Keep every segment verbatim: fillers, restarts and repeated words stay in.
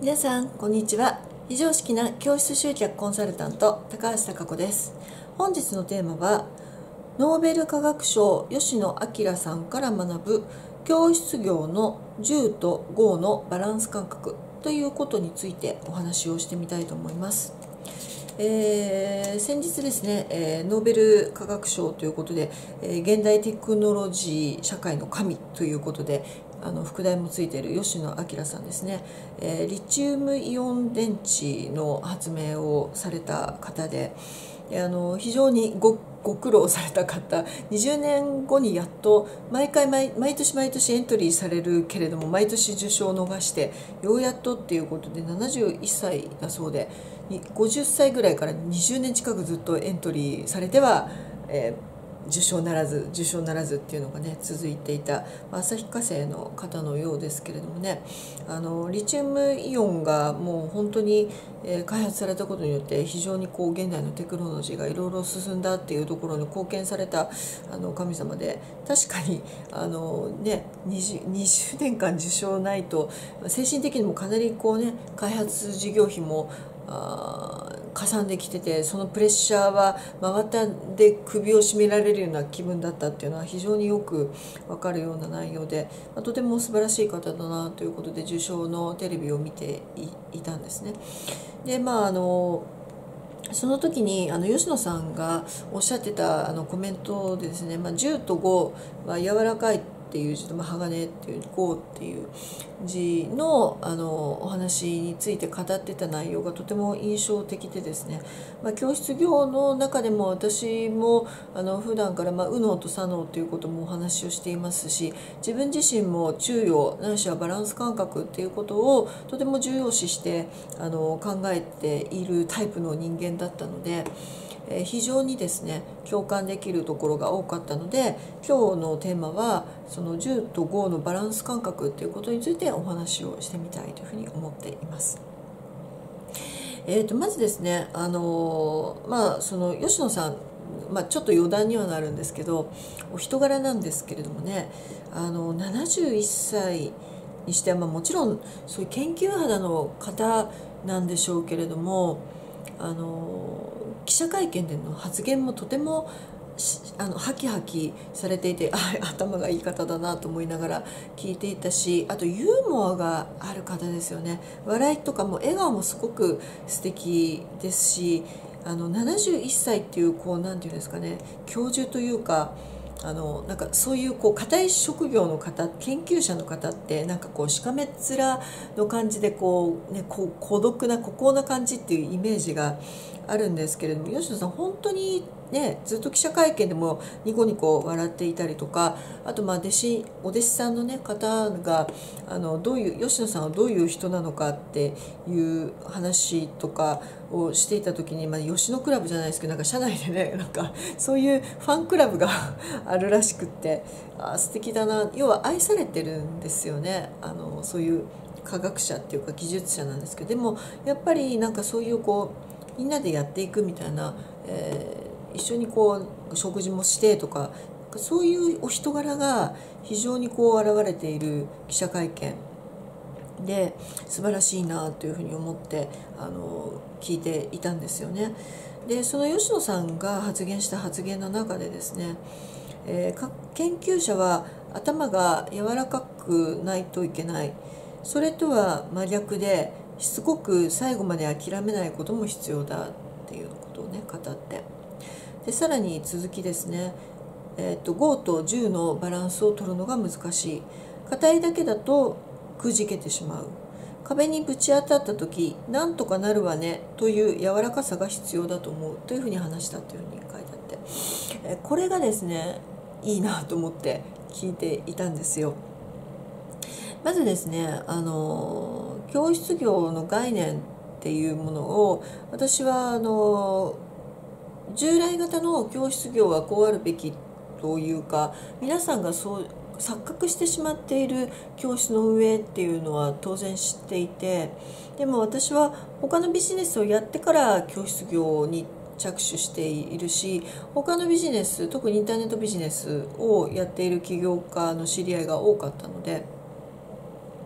皆さんこんにちは。非常識な教室集客コンサルタント高橋貴子です。本日のテーマはノーベル化学賞吉野彰さんから学ぶ教室業のじゅうとごのバランス感覚ということについてお話をしてみたいと思います。えー、先日ですね、えー、ノーベル化学賞ということで、えー、現代テクノロジー社会の神ということであの副題もついている吉野彰さんですね、えー、リチウムイオン電池の発明をされた方で、あの非常に ご, ご苦労された方、にじゅうねんごにやっと毎回 毎, 毎年毎年エントリーされるけれども毎年受賞を逃してようやっとっていうことでななじゅういっさいだそうで、ごじゅっさいぐらいからにじゅうねん近くずっとエントリーされては、えー受賞ならず受賞ならずっていうのがね続いていた旭化成の方のようですけれどもね、あのリチウムイオンがもう本当に、えー、開発されたことによって非常にこう現代のテクノロジーがいろいろ進んだっていうところに貢献されたあの神様で、確かにあの、ね、20, にじゅうねんかん受賞ないと精神的にもかなりこう、ね、開発事業費もあかさんできてて、そのプレッシャーは真綿で首を絞められるような気分だったっていうのは非常によく分かるような内容で、まあ、とても素晴らしい方だなということで受賞のテレビを見て い, いたんですね。でまああのその時にあの吉野さんがおっしゃってたあのコメントでですね、まあ、じゅうとごは柔らかいっていう字と、まあ、鋼っていうごっていう字 の, あのお話について語ってた内容がとても印象的でですね、まあ、教室業の中でも私もあの普段からまあ右脳と左脳ということもお話をしていますし、自分自身も中庸ないしはバランス感覚っていうことをとても重要視してあの考えているタイプの人間だったので、非常にですね共感できるところが多かったので、今日のテーマはそのじゅうとごのバランス感覚ということについてお話をしてみたいというふうに思っています。えー、とまずですね、あのまあその吉野さん、まあ、ちょっと余談にはなるんですけどお人柄なんですけれどもね、あのななじゅういっさいにしては、まあ、もちろんそういう研究肌の方なんでしょうけれども、あの記者会見での発言もとてもあのハキハキされていて、あ頭がいい方だなと思いながら聞いていたし、あとユーモアがある方ですよね。笑いとかも笑顔もすごく素敵ですし、あのななじゅういっさいっていうこうなんていうんですかね、教授というかあのなんかそういうこう固い職業の方、研究者の方ってなんかこうしかめっ面の感じでこう、ね、こう孤独な孤高な感じっていうイメージがあるんですけれども、吉野さん本当にねずっと記者会見でもニコニコ笑っていたりとか、あとまあ弟子お弟子さんの、ね、方があのどういう吉野さんはどういう人なのかっていう話とかをしていた時に、まあ、吉野クラブじゃないですけどなんか社内でねなんかそういうファンクラブがあるらしくって、あ素敵だな、要は愛されてるんですよね。あのそういう科学者っていうか技術者なんですけど、でもやっぱりなんかそういうこうみんなでやっていくみたいな、えー、一緒にこう食事もしてとか、そういうお人柄が非常にこう現れている記者会見で素晴らしいなというふうに思ってあの聞いていたんですよね。でその吉野さんが発言した発言の中でですね、えー、研究者は頭が柔らかくないといけない、それとは真逆でしつこく最後まで諦めないことも必要だっていうことをね語って、でさらに続きですね、えー、とごとじゅうのバランスを取るのが難しい、硬いだけだとくじけてしまう、壁にぶち当たった時なんとかなるわねという柔らかさが必要だと思うというふうに話したというふうに書いてあって、えこれがですねいいなと思って聞いていたんですよ。まずですね、あの教室業の概念っていうものを私はあの従来型の教室業はこうあるべきというか、皆さんがそう錯覚してしまっている教室の運営っていうのは当然知っていて、でも私は他のビジネスをやってから教室業に着手しているし、他のビジネス、特にインターネットビジネスをやっている起業家の知り合いが多かったので、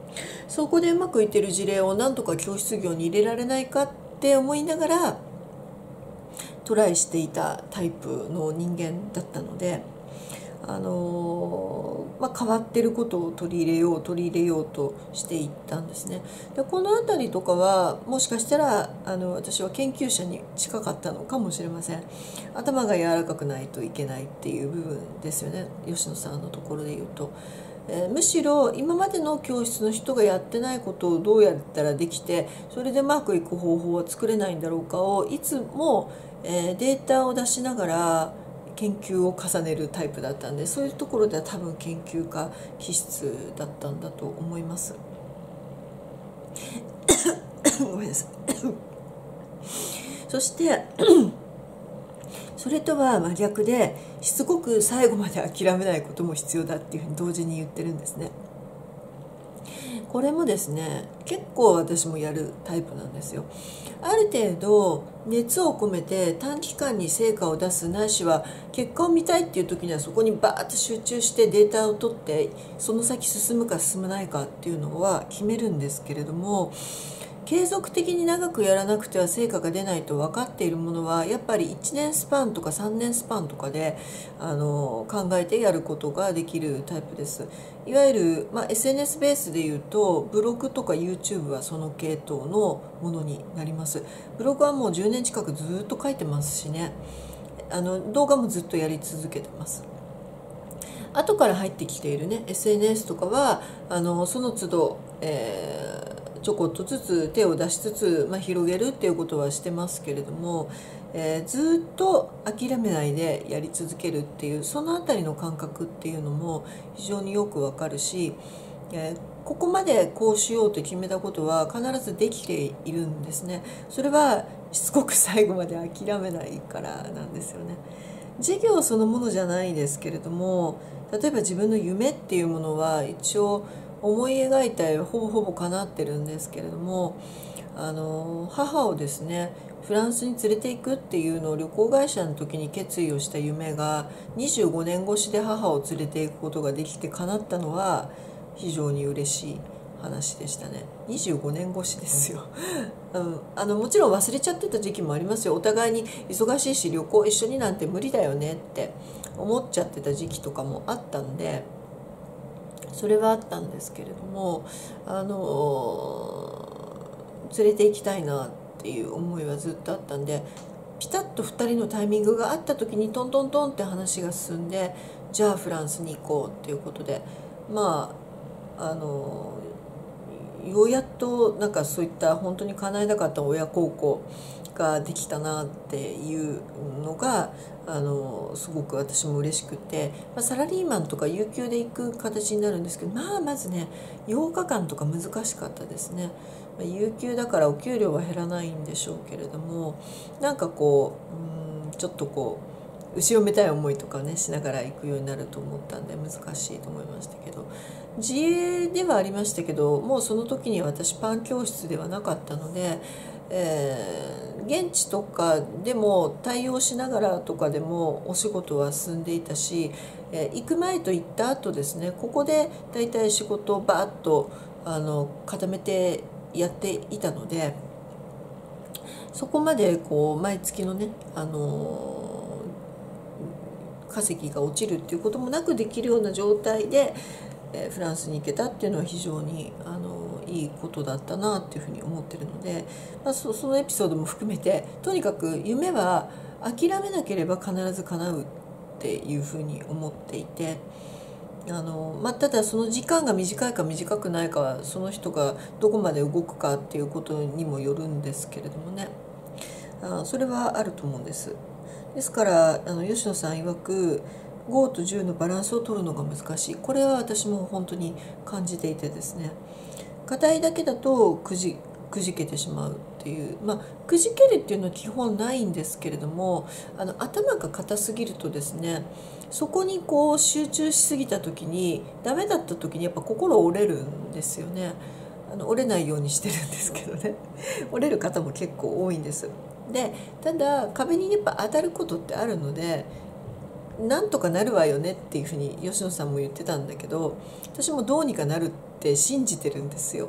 そこでうまくいってる事例をなんとか教室業に入れられないかって思いながらトライしていたタイプの人間だったので、あのーまあ、変わってることを取り入れよう取り入れようとしていったんですね。でこの辺りとかはもしかしたらあの私は研究者に近かったのかもしれません。頭が柔らかくないといけないっていう部分ですよね、吉野さんのところで言うと。えー、むしろ今までの教室の人がやってないことをどうやったらできてそれでうまくいく方法は作れないんだろうかをいつも、えー、データを出しながら研究を重ねるタイプだったんで、そういうところでは多分研究家気質だったんだと思います。ごめんなさい。そしてそれとは真逆でしつこく最後まで諦めないことも必要だっていうふうに同時に言ってるんですね。これもですね結構私もやるタイプなんですよ。ある程度熱を込めて短期間に成果を出すないしは結果を見たいっていう時にはそこにバーッと集中してデータを取ってその先進むか進まないかっていうのは決めるんですけれども、継続的に長くやらなくては成果が出ないと分かっているものはやっぱりいちねんスパンとかさんねんスパンとかであの考えてやることができるタイプです。いわゆる、まあ、エスエヌエス ベースでいうとブログとか YouTube はその系統のものになります。ブログはもうじゅうねん近くずっと書いてますしね、あの動画もずっとやり続けてます。後から入ってきているね エスエヌエス とかはあのその都度、えーちょこっとずつ手を出しつつ、まあ、広げるっていうことはしてますけれども、えー、ずっと諦めないでやり続けるっていうそのあたりの感覚っていうのも非常によくわかるし、えー、ここまでこうしようと決めたことは必ずできているんですね。それはしつこく最後まで諦めないからなんですよね。事業そのものじゃないですけれども、例えば自分の夢っていうものは一応思い描いた絵はほぼほぼ叶ってるんですけれども、あの母をですねフランスに連れて行くっていうのを旅行会社の時に決意をした夢がにじゅうごねん越しで母を連れて行くことができて叶ったのは非常に嬉しい話でしたね。にじゅうごねん越しですよ、うん、あのもちろん忘れちゃってた時期もありますよ。お互いに忙しいし旅行一緒になんて無理だよねって思っちゃってた時期とかもあったんで、それはあったんですけれども、あの連れて行きたいなっていう思いはずっとあったんで、ピタッとふたりのタイミングがあった時にトントントンって話が進んで、じゃあフランスに行こうっていうことで、まああのようやっとなんかそういった本当に叶えなかった親孝行ができたなっていうのがあのすごく私も嬉しくて、まあ、サラリーマンとか有給で行く形になるんですけど、まあまずねようかかんとか難しかったですね。まあ、有給だからお給料は減らないんでしょうけれども、なんかこう、うんちょっとこう後ろめたい思いとかねしながら行くようになると思ったんで難しいと思いましたけど、自営ではありましたけど、もうその時に私パン教室ではなかったので、えー、現地とかでも対応しながらとかでもお仕事は進んでいたし、えー、行く前と行った後ですね、ここでだいたい仕事をバーッとあの固めてやっていたので、そこまでこう毎月のね、あのー稼ぎが落ちるっていうこともなくできるような状態で、えー、フランスに行けたっていうのは非常にあのいいことだったなっていうふうに思ってるので、まあ、そ, そのエピソードも含めてとにかく夢は諦めなければ必ず叶うっていうふうに思っていて、あの、まあ、ただその時間が短いか短くないかはその人がどこまで動くかっていうことにもよるんですけれどもね、あそれはあると思うんです。ですからあの吉野さん曰くごとじゅうのバランスを取るのが難しい。これは私も本当に感じていてですね、課題だけだとくじくじけてしまうっていう、まあくじけるっていうのは基本ないんですけれども、あの頭が硬すぎるとですね、そこにこう集中しすぎた時にダメだった時にやっぱ心折れるんですよね。あの折れないようにしてるんですけどね折れる方も結構多いんです。でただ壁にやっぱ当たることってあるので、なんとかなるわよねっていうふうに吉野さんも言ってたんだけど、私もどうにかなるって信じてるんですよ。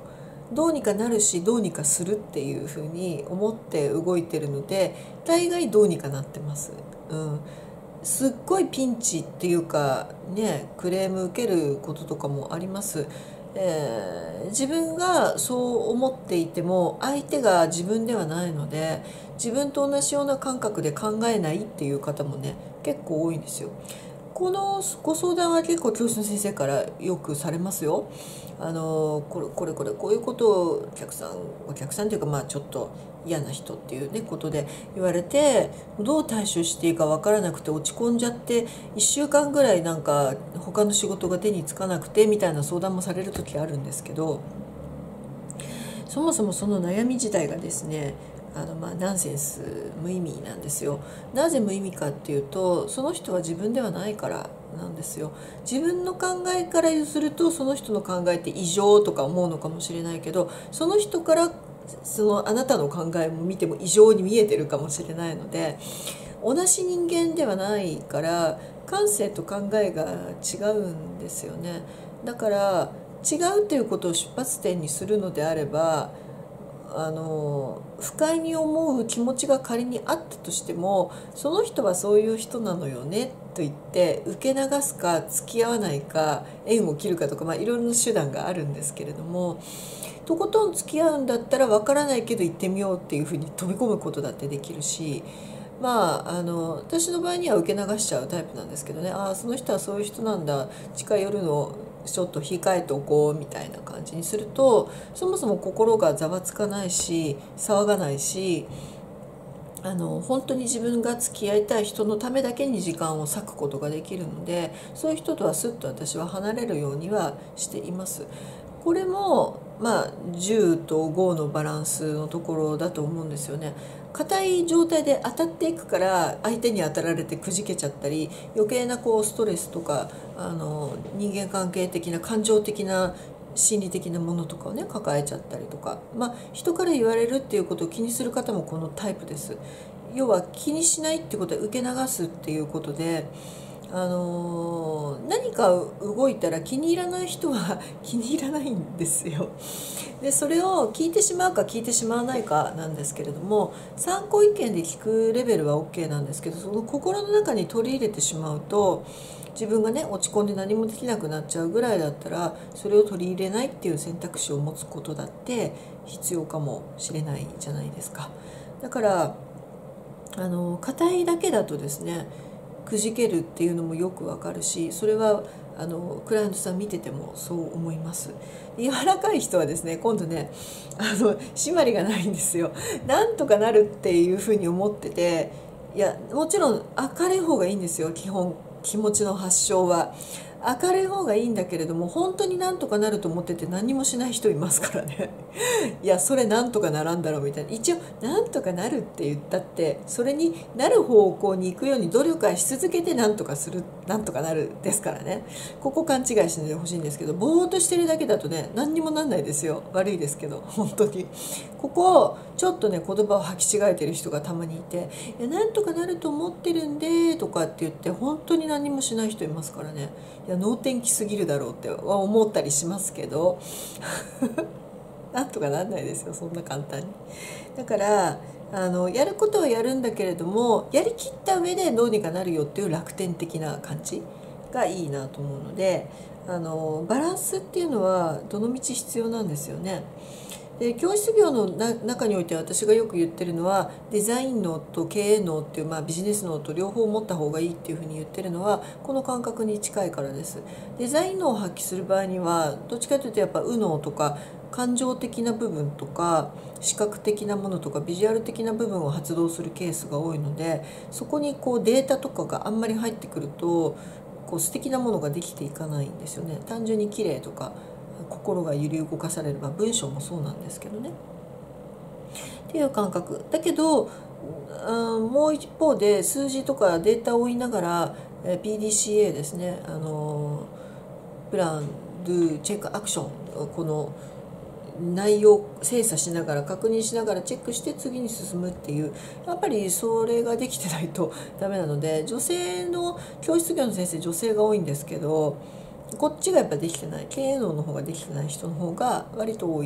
どうにかなるしどうにかするっていうふうに思って動いてるので、大概どうにかなってます。うん、すっごいピンチっていうかね、クレーム受けることとかもあります。えー自分がそう思っていても相手が自分ではないので、自分と同じような感覚で考えないっていう方もね結構多いんですよ。このご相談は結構教師の先生からよくされますよ。あのこれこれこれこういうことをお客さんお客さんというか、まあちょっと嫌な人っていうねことで言われて、どう対処していいか分からなくて落ち込んじゃって、いっしゅうかんぐらいなんか他の仕事が手につかなくてみたいな相談もされる時あるんですけど、そもそもその悩み自体がですね、あのまあナンセンス、無意味なんですよ。なぜ無意味かっていうと、その人は自分ではないからなんですよ。自分の考えからするとその人の考えって異常とか思うのかもしれないけど、その人からそのあなたの考えも見ても異常に見えてるかもしれないので、同じ人間ではないから感性と考えが違うんですよね。だから違うということを出発点にするのであれば、あの不快に思う気持ちが仮にあったとしても、その人はそういう人なのよねと言って受け流すか付き合わないか縁を切るかとか、まあ、いろいろな手段があるんですけれども、とことん付き合うんだったら分からないけど行ってみようっていうふうに飛び込むことだってできるし、まあ、あの私の場合には受け流しちゃうタイプなんですけどね、ああその人はそういう人なんだ、近寄るのちょっと控えておこうみたいな感じにすると、そもそも心がざわつかないし騒がないし、あの本当に自分が付き合いたい人のためだけに時間を割くことができるので、そういう人とはすっと私は離れるようにはしています。これもまあじゅうとごのバランスのところだと思うんですよね。硬い状態で当たっていくから相手に当たられてくじけちゃったり、余計なこうストレスとかあの人間関係的な感情的な心理的なものとかをね抱えちゃったりとか、まあ人から言われるっていうことを気にする方もこのタイプです。要は気にしないってことは受け流すっていうことで、あの何か動いたら気に入らない人は気に入らないんですよ。でそれを聞いてしまうか聞いてしまわないかなんですけれども、参考意見で聞くレベルは OK なんですけど、その心の中に取り入れてしまうと、自分がね落ち込んで何もできなくなっちゃうぐらいだったら、それを取り入れないっていう選択肢を持つことだって必要かもしれないじゃないですか。だからあの硬いだけだとですね、くじけるっていうのもよくわかるし、それはあのクライアントさん見ててもそう思います。柔らかい人はですね、今度ねあの締まりがないんですよ。なんとかなるっていうふうに思ってて、いやもちろん明るい方がいいんですよ。基本気持ちの発症は明るい方がいいんだけれども、本当になんとかなると思ってて何もしない人いますからねいやそれなんとかならんだろうみたいな、一応なんとかなるって言ったってそれになる方向に行くように努力はし続けてなんとかする、なんとかなるですからね。ここ勘違いしないでほしいんですけど、ぼーっとしてるだけだとね何にもなんないですよ。悪いですけど本当にここをちょっとね言葉を履き違えてる人がたまにいて、いやなんとかなると思ってるんでとかって言って本当に何もしない人いますからね。いや能天気すぎるだろうって思ったりしますけどなんとかなんないですよ、そんな簡単に。だからあのやることはやるんだけれども、やりきった上でどうにかなるよっていう楽天的な感じがいいなと思うので、あのバランスっていうのはどのみち必要なんですよね。で教室業のな中において私がよく言ってるのは、デザイン脳と経営脳っていう、まあ、ビジネス脳と両方持った方がいいっていうふうに言ってるのはこの感覚に近いからです。デザイン脳を発揮する場合にはどっちかというとやっぱ右脳とか感情的な部分とか視覚的なものとかビジュアル的な部分を発動するケースが多いので、そこにこうデータとかがあんまり入ってくるとこう素敵なものができていかないんですよね。単純に綺麗とか心が揺り動かされる、まあ、文章もそうなんですけどねっていう感覚だけど、うん、もう一方で数字とかデータを追いながら ピーディーシーエー ですね、あのプラン、ドゥ、チェック、アクション、この内容精査しながら確認しながらチェックして次に進むっていう、やっぱりそれができてないとダメなので、女性の教室業の先生女性が多いんですけど、こっちがやっぱできてない、経営脳の方ができてない人の方が割と多い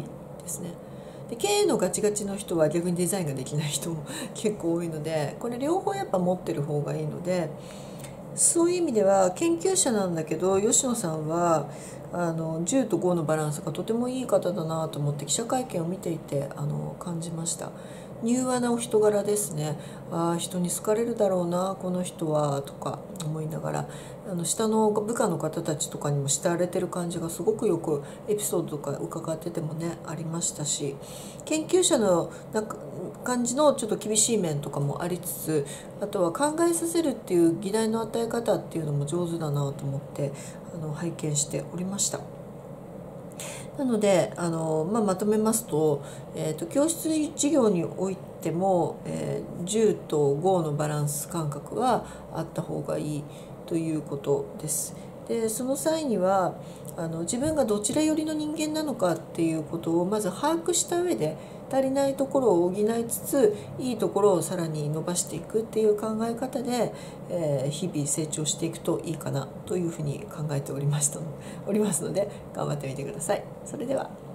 ですね。で経営のガチガチの人は逆にデザインができない人も結構多いので、これ両方やっぱ持ってる方がいいので、そういう意味では研究者なんだけど吉野さんはあのじゅうとごのバランスがとてもいい方だなと思って記者会見を見ていてあの感じました。柔和なお人柄ですね。ああ人に好かれるだろうなこの人はとか思いながら、あの下の部下の方たちとかにも慕われてる感じがすごくよくエピソードとか伺っててもねありましたし、研究者のなんか感じのちょっと厳しい面とかもありつつ、あとは考えさせるっていう議題の与え方っていうのも上手だなと思ってあの拝見しておりました。なのであの、まあ、まとめますと、えーと、教室授業においても、えー、じゅうとごのバランス感覚はあった方がいいということです。でその際にはあの自分がどちら寄りの人間なのかっていうことをまず把握した上で、足りないところを補いつついいところをさらに伸ばしていくっていう考え方で、えー、日々成長していくといいかなというふうに考えておりましたおりますので頑張ってみてください。それでは。